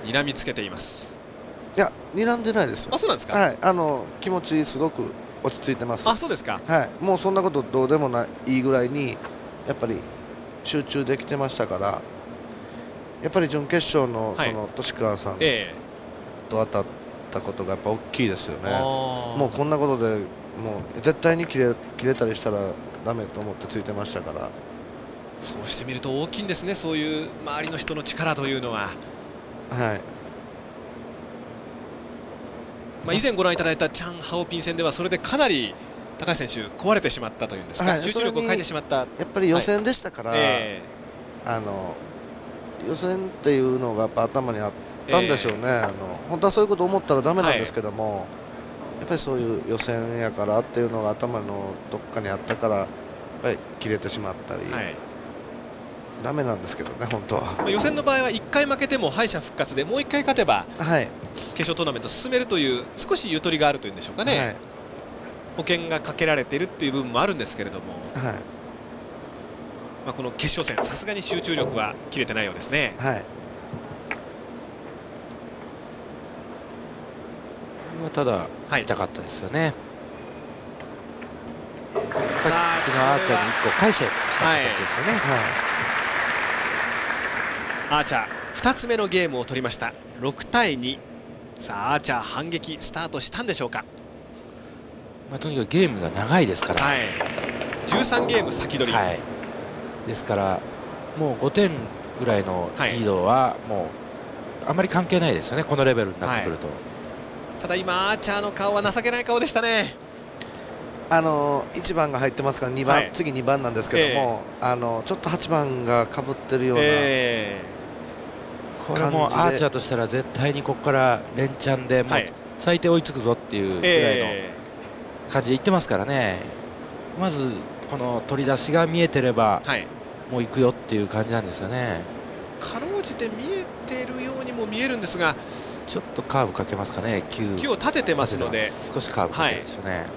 睨みつけています。 いや睨んでないですよ。 あ、そうなんですか。 はい、あの気持ちすごく落ち着いてます。 あ、そうですか。 はい、もうそんなことどうでもないいぐらいにやっぱり集中できてましたから、やっぱり準決勝のその利川さんと当たったことがやっぱ大きいですよね。もうこんなことでもう絶対に切れ切れたりしたらダメと思ってついてましたから。 そうしてみると大きいんですね、そういう周りの人の力というのは。はい。まあ以前ご覧いただいたチャン・ハオピン戦ではそれでかなり高橋選手壊れてしまったというんですか、はい、集中力を変えてしまった。やっぱり予選でしたから、はい、えー、あの予選っていうのがやっぱ頭にあったんでしょうね。えー、あの本当はそういうこと思ったらダメなんですけども、はい、やっぱりそういう予選やからっていうのが頭のどっかにあったからやっぱり切れてしまったり、はい、ダメなんですけどね本当は。 まあ予選の場合はいっかい負けても敗者復活でもういっかい勝てば、はい、決勝トーナメント進めるという少しゆとりがあるというんでしょうかね。はい、保険がかけられているっていう部分もあるんですけれども、はい、まあこの決勝戦さすがに集中力は切れてないようですね。はい、 ただ痛かったですよね。 さあさっきのアーチャーにいっこ返してた形ですよね。はいはい、アーチャーふたつめのゲームを取りました。ろくたいに。さあアーチャー反撃スタートしたんでしょうか。 まあ、とにかくゲームが長いですから、はい、 じゅうさんゲーム先取り、はい、 ですからもうごてんぐらいのリードはもうあまり関係ないですよね、このレベルになってくると。はい、 ただ今アーチャーの顔は情けない顔でしたね。 あのいちばんが入ってますからにばん、はい、次にばんなんですけども、えー、あのちょっとはちばんがかぶってるような、えー、これもアーチャーとしたら絶対にここから連チャンでもう最低追いつくぞっていうぐらいの、えー感じで言ってますからね。まずこの取り出しが見えてれば、はい、もう行くよっていう感じなんですよね。 かろうじて見えてるようにも見えるんですが、 ちょっとカーブかけますかね。きゅうきゅうを立ててますので少しカーブかけるんですよね。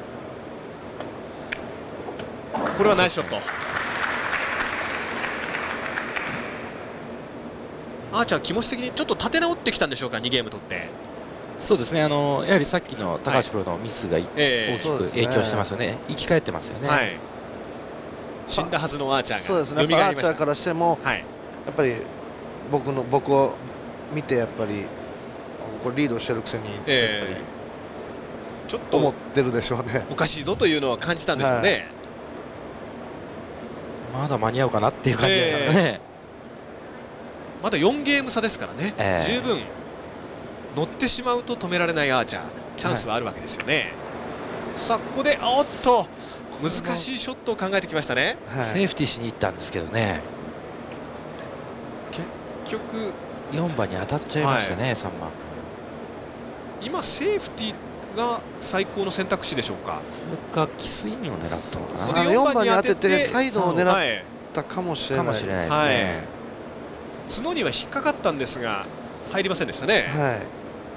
はい、これはナイスショット。アーチャー気持ち的にちょっと立て直ってきたんでしょうか、にゲーム取って。 そうですね、あのやはりさっきの高橋プロのミスが、はい、大きく影響してますよね、生き返ってますよね、はい、 死んだはずのアーチャーがそうですね、アーチャーからしても、はい、やっぱり僕の僕を見て、やっぱりこれリードしてるくせに、えー、やっぱりちょっと思ってるでしょうね、 おかしいぞというのは感じたんでしょうね、 はい、まだ間に合うかなっていう感じですね、えー、まだよんゲーム差ですからね、えー、十分。乗ってしまうと止められないアーチャー、チャンスはあるわけですよね。はい、さあここでおっと難しいショットを考えてきましたね。 はい、セーフティーしに行ったんですけどね、 結局よんばんに当たっちゃいましたね。はい、さんばん今セーフティーが最高の選択肢でしょうか。 それかキスインを狙ったのかな。 よんばんに当ててサイドを狙ったかもしれないですね。はい、 角には引っかかったんですが入りませんでしたね。はい、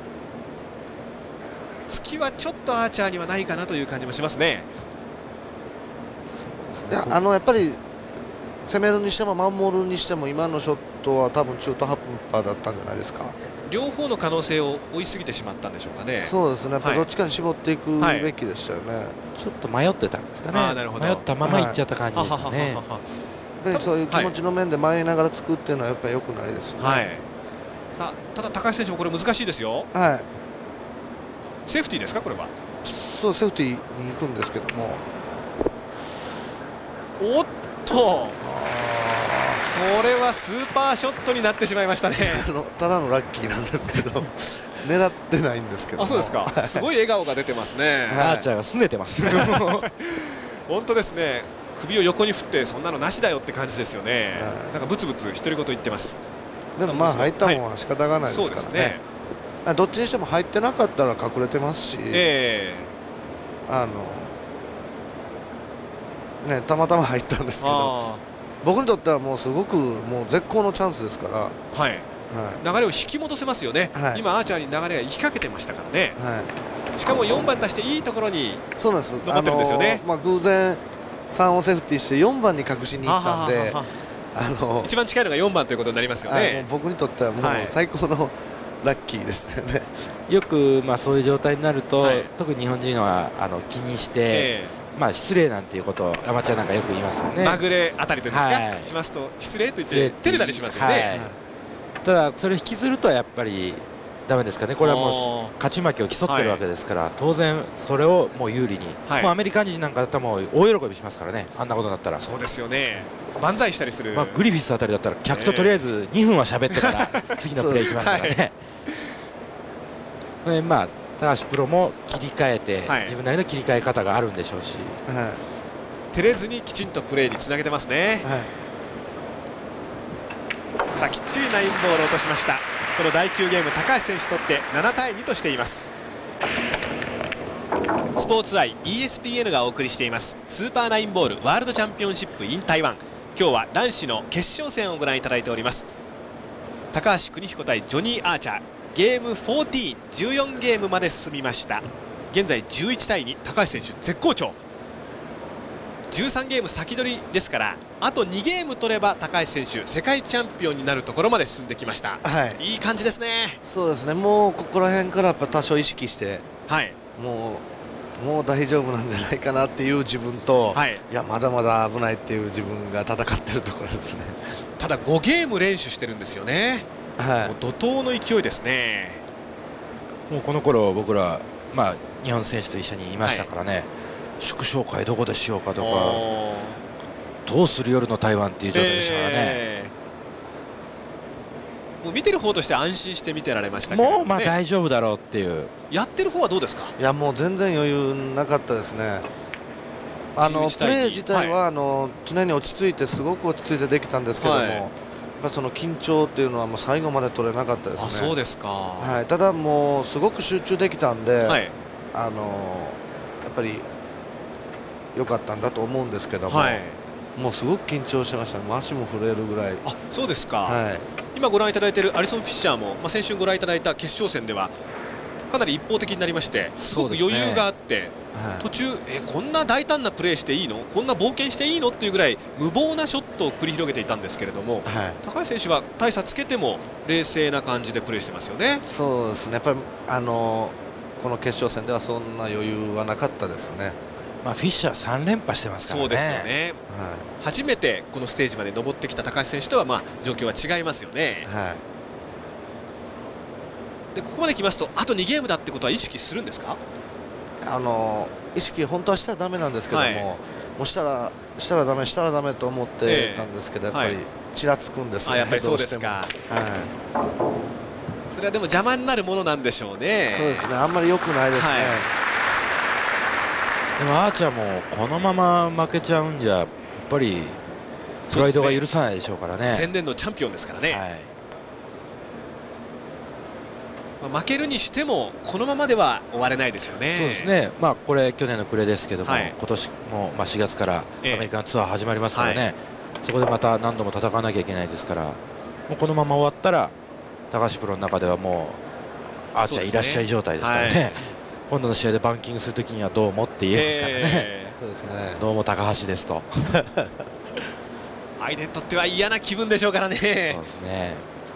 突きはちょっとアーチャーにはないかなという感じもしますね。 いや、あのやっぱり攻めるにしても守るにしても今のショットは多分中途半端だったんじゃないですか。 両方の可能性を追いすぎてしまったんでしょうかね。 そうですね、やっぱどっちかに絞っていくべきでしたよね。はい、 ちょっと迷ってたんですかね。迷ったままいっちゃった感じですよね。 やっぱりそういう気持ちの面で迷いながら作っていうのはやっぱり良くないですね。はい、 さあただ高橋選手もこれ難しいですよ。はい。セーフティーですかこれは。 そう、セーフティーに行くんですけども。 おっと。これはスーパーショットになってしまいましたね。 あのただのラッキーなんですけど狙ってないんですけど。 あ、そうですか。すごい笑顔が出てますね。 アーチャーが拗ねてます本当ですね。首を横に振ってそんなのなしだよって感じですよね。なんかブツブツ独り言言ってます。 でもまあ入ったもんは仕方がないですからね。どっちにしても入ってなかったら隠れてますし、えー、あのねたまたま入ったんですけど、僕にとってはもうすごくもう絶好のチャンスですから、はいはい、流れを引き戻せますよね。はい、今アーチャーに流れが行きかけてましたからね。はい、しかもよんばん出していいところに残ってるんですよね。 まあ偶然さんをセーフティーしてよんばんに隠しに行ったんで、 あの一番近いのがよんばんということになりますよね。 僕にとってはもう最高のラッキーですよね。 よくまあそういう状態になると、はい、特に日本人はあの気にして、えー、まあ失礼なんていうことをアマチュアなんかよく言いますよね。 まぐれあたりでですか、はい、しますと失礼と言って照れたりしますよね。はい、 ただそれを引きずるとやっぱりダメですかね。これはもう勝ち負けを競ってるわけですから、はい、当然それをもう有利に、はい、もうアメリカ人なんかだったらもう大喜びしますからね。あんなことになったら。 そうですよね。万歳したりする、 まあ、グリフィスあたりだったら客ととりあえずにふんは喋ってから次のプレーいきますからね。でまあ高橋プロも切り替えて、はい、自分なりの切り替え方があるんでしょうし、 はい、照れずにきちんとプレーにつなげてますね。はい、さあきっちりナインボール落としました。このだいきゅうゲーム高橋選手とってななたいにとしています。スポーツアイ イーエスピーエヌ がお送りしていますスーパーナインボールワールドチャンピオンシップ in 台湾。今日は男子の決勝戦をご覧いただいております。高橋邦彦対ジョニー・アーチャー、ゲームじゅうよん、じゅうよんゲームまで進みました。現在じゅういちたいに、高橋選手絶好調。じゅうさんゲーム先取りですから、あとにゲーム取れば高橋選手世界チャンピオンになるところまで進んできました。はい、いい感じですね。 そうですね。もうここら辺からやっぱ多少意識して、はい、もうもう大丈夫なんじゃないかなっていう自分と、はい、いやまだまだ危ないっていう自分が戦ってるところですね。 ただごゲーム連取してるんですよね。はい、もう怒涛の勢いですね。 もうこの頃僕ら、まあ、日本選手と一緒にいましたからね、はい、祝勝会どこでしようかとか、どうする夜の台湾っていう状態でしたからね。えー、もう見てる方として安心して見てられましたけど、ね、 もうまあ大丈夫だろうっていう。 やってる方はどうですか。 いやもう全然余裕なかったですね。あのプレー自体は、はい、あの常に落ち着いてすごく落ち着いてできたんですけども、はい、やっぱその緊張っていうのはもう最後まで取れなかったですね。 あ、そうですか。 はい、ただもうすごく集中できたんで、はい、あのやっぱり良かったんだと思うんですけども、はい、もうすごく緊張してました。足も震えるぐらい。 あ、そうですか。はい、今ご覧いただいているアリソン・フィッシャーも、まあ、先週ご覧いただいた決勝戦ではかなり一方的になりまして、すごく余裕があって、はい、途中えこんな大胆なプレーしていいの、こんな冒険していいのっていうぐらい無謀なショットを繰り広げていたんですけれども、はい、高橋選手は大差つけても冷静な感じでプレーしてますよね。 そうですね。やっぱりあのこの決勝戦ではそんな余裕はなかったですね。 まあフィッシャーさん連覇してますからね。 そうですよね。はい、初めてこのステージまで登ってきた高橋選手とはまあ状況は違いますよね。はい、でここまで来ますとあとにゲームだってことは意識するんですか。 あの意識本当はしたらだめなんですけども、はい、もうしたらしたらだめしたらだめと思ってたんですけど、えー、やっぱりちらつくんですね。 あ、やっぱりそうですか。はい、それはでも邪魔になるものなんでしょうね。 そうですね。あんまり良くないですね。はい、 でもアーチャーもこのまま負けちゃうんじゃやっぱりプライドが許さないでしょうからね。 前年のチャンピオンですからね。はい、まあ負けるにしてもこのままでは終われないですよね。 そうですね。まあこれ去年の暮れですけども、はい、今年もまあしがつからアメリカのツアー始まりますからね、ええ、そこでまた何度も戦わなきゃいけないですから、もうこのまま終わったら高橋プロの中ではもうアーチャーいらっしゃい状態ですからね。今度の試合でバンキングするときにはどうもって言えますからね。 そうですね。 どうも高橋ですと。 相手にとっては嫌な気分でしょうからね。そうですね。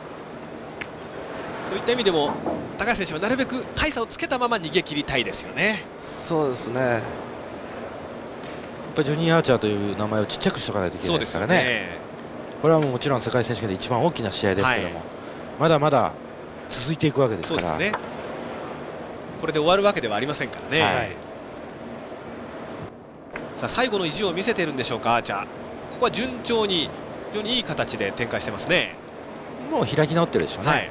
そういった意味でも高橋選手はなるべく大差をつけたまま逃げ切りたいですよね。 そうですね。やっぱりジョニー・アーチャーという名前をちっちゃくしておかないといけないですからね。ね、これはもちろん世界選手権で一番大きな試合ですけども、はい、まだまだ続いていくわけですから。そうですね。 これで終わるわけではありませんからね。はい、さあ最後の意地を見せているんでしょうか、アーチャー。ここは順調に非常にいい形で展開してますね。 もう開き直ってるでしょうね。はい、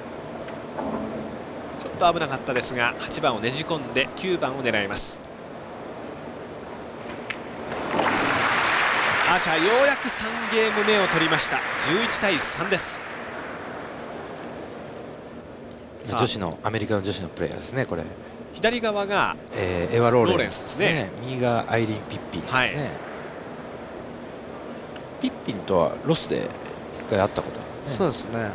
ちょっと危なかったですがはちばんをねじ込んできゅうばんを狙います。アーチャーようやくさんゲーム目を取りました。じゅういちたいさんです。 女子のアメリカの女子のプレーヤーですね。これ左側が、 えー、エヴァ・ローレンスですね。右がアイリーン・ピッピンですね。はい、ピッピンとはロスで一回会ったことある、ね、 そうですね。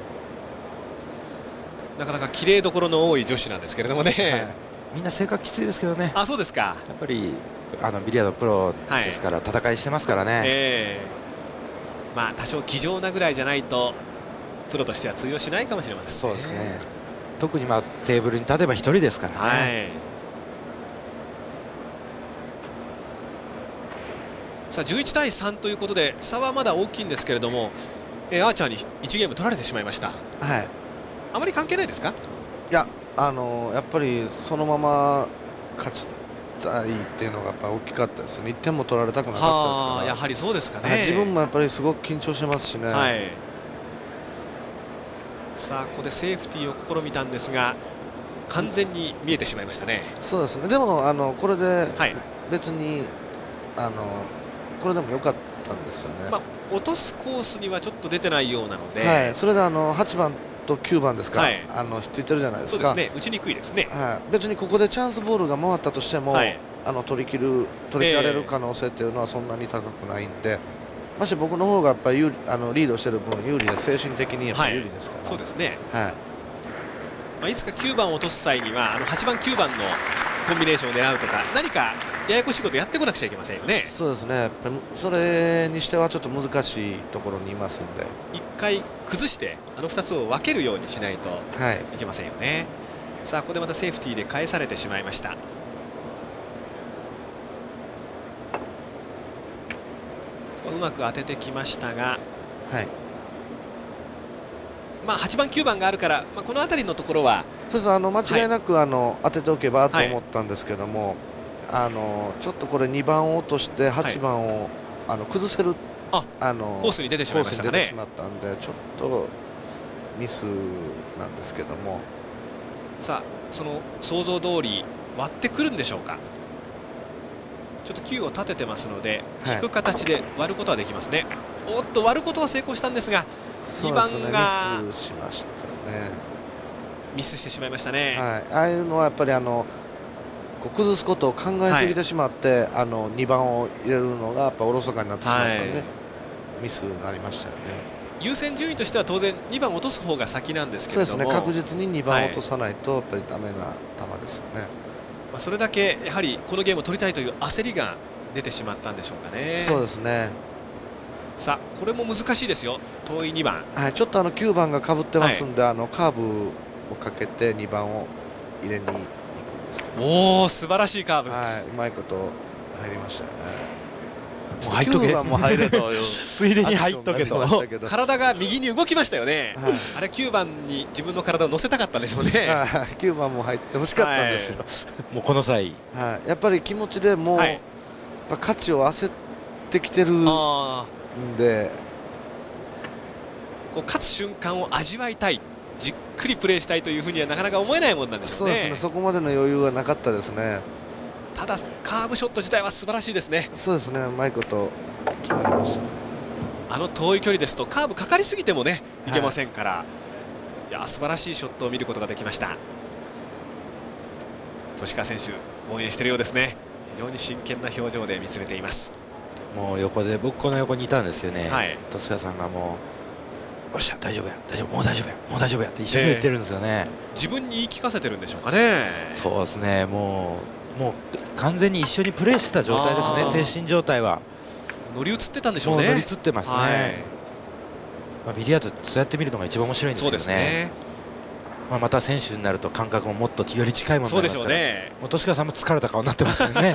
なかなか綺麗どころの多い女子なんですけれどもね、はい、 みんな性格きついですけどね。 あ、そうですか。 やっぱりあのビリヤードプロですから、はい、戦いしてますからね。えー、まあ多少気丈なぐらいじゃないとプロとしては通用しないかもしれませんね。 そうですね。特にまあテーブルに立てば一人ですからね。はい、 さあじゅういちたいさんということで差はまだ大きいんですけれども、えー、アーチャーにいちゲーム取られてしまいました。はい、あまり関係ないですか？ いや、あのー、やっぱりそのまま勝ちたいっていうのがやっぱ大きかったですね。いってんも取られたくなかったですから。 やはりそうですかね。 自分もやっぱりすごく緊張してますしね。はい、 さあここでセーフティーを試みたんですが完全に見えてしまいましたね。 そうですね。でもあのこれで別に、はい、あのこれでも良かったんですよね。まあ、 落とすコースにはちょっと出てないようなので、 はい、それであのはちばんときゅうばんですか、はい、あのひっついてるじゃないですか。 そうですね、打ちにくいですね。 はい、別にここでチャンスボールが回ったとしても、はい、あの取り切る取り切られる可能性っていうのはそんなに高くないんで、まして僕の方がやっぱり有あのリードしてる分有利で精神的にやっぱり有利ですから。はい、 そうですね。はい。まあいつかきゅうばんを落とす際にはあのはちばんきゅうばんのコンビネーションを狙うとか何かややこしいことやってこなくちゃいけませんよね。 そうですね。やっぱりそれにしてはちょっと難しいところにいますんで、 一回崩してあのふたつを分けるようにしないといけませんよね。はい、さあここでまたセーフティーで返されてしまいました。うまく当ててきましたが、はい、まあはちばんきゅうばんがあるから、まあ、この辺りのところはそうそう、あの間違いなく、はい、あの当てておけばと思ったんですけども、はい、あのちょっとこれにばんを落としてはちばんを、はい、あの崩せるああのコースに出てしまいましたかね。 コースに出てしまったんでちょっとミスなんですけども、 さあその想像通り割ってくるんでしょうか。ちょっときゅうを立ててますので、はい、引く形で割ることはできますね。おっと割ることは成功したんですがにばんがミスしましたね。 ミスしてしまいましたね。 はい、ああいうのはやっぱりあのこう崩すことを考えすぎてしまって、はい、あのにばんを入れるのがやっぱおろそかになってしまったので、はい、ミスになりましたよね。 優先順位としては当然にばん落とす方が先なんですけれども、 そうですね、確実ににばん落とさないとやっぱりダメな球ですよね。 まあそれだけやはりこのゲームを取りたいという焦りが出てしまったんでしょうかね。 そうですね。 さあこれも難しいですよ。遠いにばん、 はい、ちょっとあのきゅうばんがかぶってますんで、はい、あのカーブをかけてにばんを入れに行くんですけど、 おお素晴らしいカーブ、 はい、うまいこと入りましたよね。 もう入っとけ、 きゅうばんも入れとついでに入っとけと体が右に動きましたよね。はい、あれきゅうばんに自分の体を乗せたかったんでしょうね。 はい、きゅうばんも入ってほしかったんですよ。 はい、もうこの際、 はい、やっぱり気持ちでもう、はい、勝ちを焦ってきてるんで、 こう勝つ瞬間を味わいたい、じっくりプレーしたいというふうにはなかなか思えないもんなんですよね。 そうですね、そこまでの余裕はなかったですね。 ただカーブショット自体は素晴らしいですね。 そうですね、うまいこと決まりましたね。 あの遠い距離ですとカーブかかりすぎてもねいけませんから、はい、いや素晴らしいショットを見ることができました。年川選手応援しているようですね。非常に真剣な表情で見つめています。 もう横で僕この横にいたんですけどね、はい、年川さんがもうよっしゃ大丈夫や大丈夫もう大丈夫やもう大丈夫やって一生懸命言ってるんですよね。 えー、自分に言い聞かせてるんでしょうかね。 そうですね、もうもう完全に一緒にプレーしてた状態ですね、精神状態は。 乗り移ってたんでしょうね。 乗り移ってますね、はい、まあ、ビリヤードってそうやって見るのが一番面白いんですけどね。そうですね、まあまた選手になると感覚ももっとより近いものになりますから、そうでしょうね。もう年川さんも疲れた顔になってますよね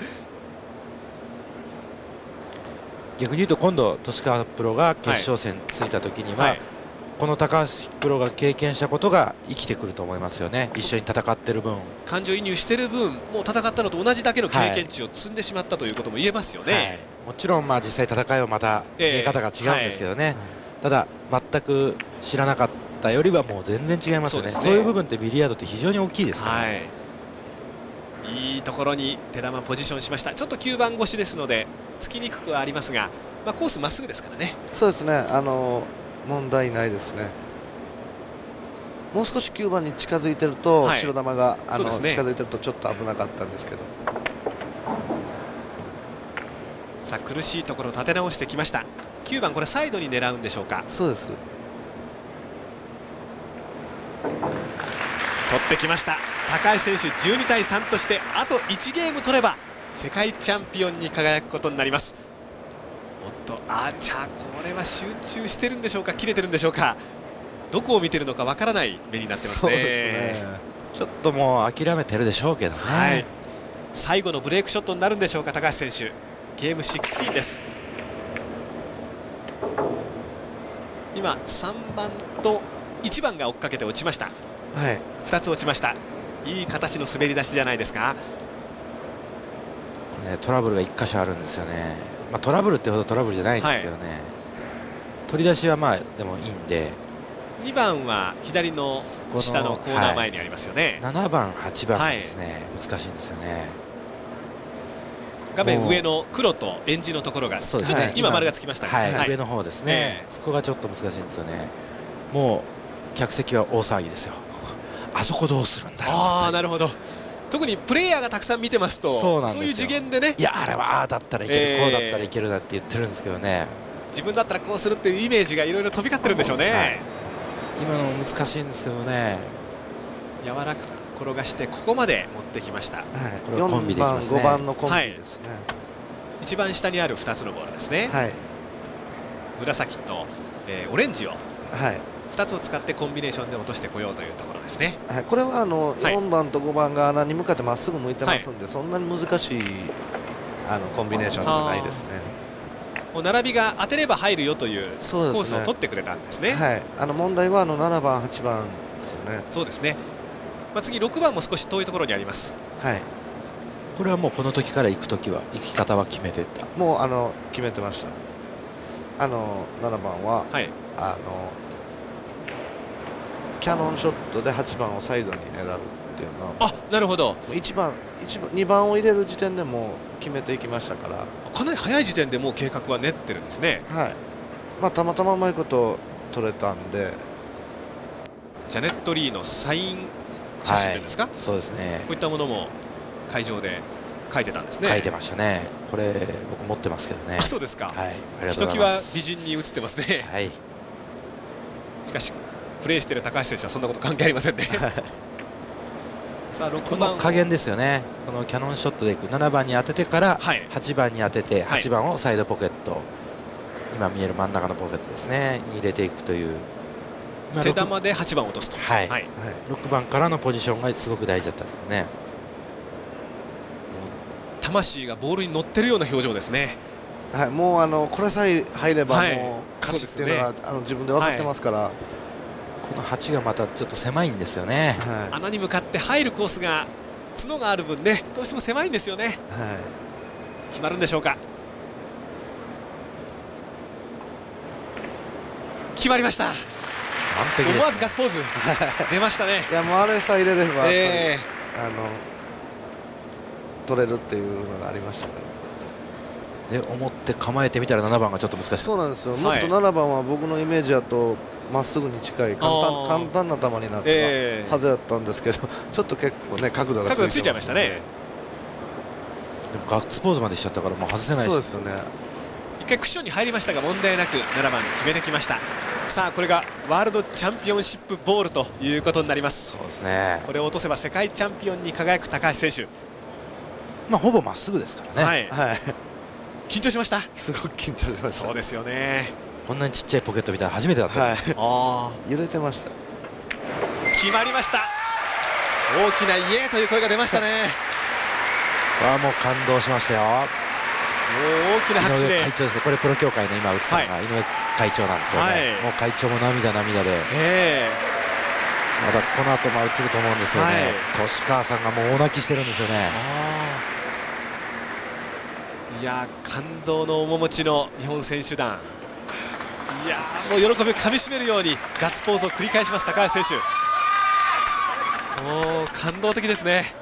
逆に言うと今度年川プロが決勝戦ついた時には、はい、この高橋プロが経験したことが生きてくると思いますよね。一緒に戦ってる分、 感情移入してる分、もう戦ったのと同じだけの経験値を積んでしまったということも言えますよね、はい、 もちろんまあ実際戦いはまた見え方が違うんですけどね、えーはい、ただ全く知らなかったよりはもう全然違いますよね。 そうですね、そういう部分ってビリヤードって非常に大きいですから、はい、いいところに手玉ポジションしました。ちょっときゅうばん越しですのでつきにくくはありますが、まあ、コースまっすぐですからね。 そうですね、あの問題ないですね。もう少しきゅうばんに近づいてると、はい、白球があの、ね、近づいてるとちょっと危なかったんですけど。 さあ苦しいところ立て直してきました。きゅうばん、これサイドに狙うんでしょうか。 そうです。 取ってきました。高橋選手じゅうにたいさんとしてあといちゲーム取れば世界チャンピオンに輝くことになります。おっと、あーちゃこれは集中してるんでしょうか、切れてるんでしょうか、どこを見てるのかわからない目になってますね。そうですね、 ちょっともう諦めてるでしょうけどね、はい、 最後のブレイクショットになるんでしょうか。高橋選手ゲームじゅうろくです。今さんばんといちばんが追っかけて落ちました。はい、ふたつ落ちました。いい形の滑り出しじゃないですか。 これ、ね、トラブルがいっかしょあるんですよね。まあ、トラブルってほどトラブルじゃないんですけどね、はい、取り出しはまあでもいいんで。 にばんは左の下のコーナー前にありますよね、 はい、ななばん、はちばんですね、はい、難しいんですよね。 画面上の黒とエンジのところが、そうですね、今丸がつきましたね、 はいはい、上の方ですね、えー、そこがちょっと難しいんですよね。もう客席は大騒ぎですよ。あそこどうするんだろう。 ああ、なるほど。特にプレイヤーがたくさん見てますと、そうなんですよ、そういう次元でね、 いやあれはああだったらいける、えー、こうだったらいけるなんて言ってるんですけどね、 自分だったらこうするっていうイメージがいろいろ飛び交ってるんでしょうね、はい、 今のも難しいんですよね。 柔らかく転がしてここまで持ってきました、はい、 これはコンビできますね。 よんばん、ごばんのコンビですね、はい、 一番下にあるふたつのボールですね、はい、紫と、えー、オレンジを、はい、ふたつを使ってコンビネーションで落としてこようというところですね、 はい、これはあの、はい、よんばんとごばんが穴に向かってまっすぐ向いてますんで、はい、そんなに難しいあのコンビネーションではないですね。 もう並びが当てれば入るよというコースを取ってくれたんですね。 はい、あの問題はあのななばん、はちばんですよね。 そうですね、まあ、次ろくばんも少し遠いところにあります。 はい、これはもうこの時から行く時は行き方は決めてた。 もうあの決めてました。あのななばんは、はい、あのキャノンショットではちばんをサイドに狙うっていうのは、 あ、なるほど、 いちばん、にばんを入れる時点でもう決めていきましたから、 かなり早い時点でもう計画は練ってるんですね。 はい、まあ、たまたまうまいこと取れたんで。 ジャネット・リーのサイン写真というんですか、はい、 そうですね、 こういったものも会場で書いてたんですね。 書いてましたね。これ僕持ってますけどね。 あ、そうですか。はい、ありがとうございます。 ひときわ美人に写ってますね。 はい。 しかしプレーしている高橋選手はそんなこと関係ありませんね。さあろくばん、 この加減ですよね。このキャノンショットでいくななばんに当ててからはちばんに当てて、はちばんをサイドポケット、はい、今見える真ん中のポケットですねに入れていくという。 手玉ではちばん落とすと、 はいはい、ろくばんからのポジションがすごく大事だったんですよね。 魂がボールに乗ってるような表情ですね。 はい、もうあのこれさえ入ればもう勝ちっていうのは、はい、あの自分で分かってますから、はい、 このはちがまたちょっと狭いんですよね、 はい、穴に向かって入るコースが角がある分ね、どうしても狭いんですよね、はい、決まるんでしょうか。決まりました。思わずガッツポーズ出ましたね。 いやもうあれさえ入れれば、えー、あの取れるっていうのがありましたから。 で思って構えてみたらななばんがちょっと難しい。 そうなんですよ、もっとななばんは僕のイメージだとまっすぐに近い簡単簡単な球になったはずだったんですけど、ちょっと結構ね角度がついてます、ね、 角度ついちゃいましたね。 でもガッツポーズまでしちゃったからもう外せない。 そうですよね。 一回クッションに入りましたが問題なくななばん決めてきました。さあこれがワールドチャンピオンシップボールということになります。 そうですね。 これを落とせば世界チャンピオンに輝く高橋選手。 まあほぼまっすぐですからね。 はい、はい、 緊張しました。 すごく緊張しました。 そうですよね。 こんなにちっちゃいポケットみたいな初めてだった。はい、 あ揺れてました。 決まりました。大きなイエーという声が出ましたね。 わあもう感動しましたよ。もう大きな拍手で。 井上会長ですね。これプロ協会の今映ったのが井上会長なんですけどね、はい、もう会長も涙涙で、えー、まだこの後も映ると思うんですよね、はい、年川さんがもう大泣きしてるんですよね。 いや感動の面持ちの日本選手団、いやもう喜びをかみしめるようにガッツポーズを繰り返します高橋選手。もう感動的ですね。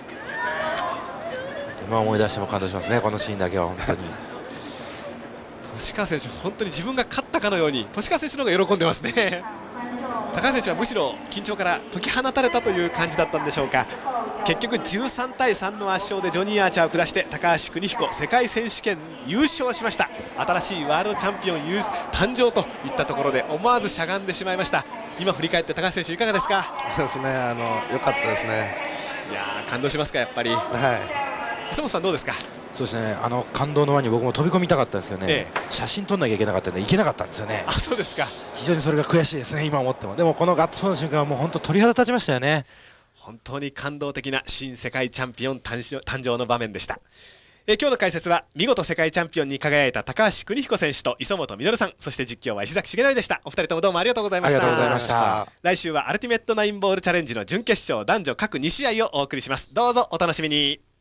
今思い出しても感動しますね、このシーンだけは本当に。 年川選手、本当に自分が勝ったかのように年川選手の方が喜んでますね。高橋選手はむしろ緊張から解き放たれたという感じだったんでしょうか。結局じゅうさんたいさんの圧勝でジョニー・アーチャーを下して高橋邦彦世界選手権優勝しました。新しいワールドチャンピオン誕生といったところで思わずしゃがんでしまいました。今振り返って高橋選手いかがですか。 そうですね、あの良かったですね。 いや感動しますか、やっぱり。はい、磯本さんどうですか。 そうですね、あの感動の輪に僕も飛び込みたかったんですけどね、ええ、写真撮んなきゃいけなかったんで行けなかったんですよね。 あ、そうですか。 非常にそれが悔しいですね、今思っても。でもこのガッツポーズの瞬間はもう本当鳥肌立ちましたよね。 本当に感動的な新世界チャンピオン誕生の場面でした。え今日の解説は見事世界チャンピオンに輝いた高橋邦彦選手と磯本実さん、そして実況は石崎重成でした。お二人ともどうもありがとうございました。 ありがとうございました。 来週はアルティメットナインボールチャレンジの準決勝男女各に試合をお送りします。どうぞお楽しみに。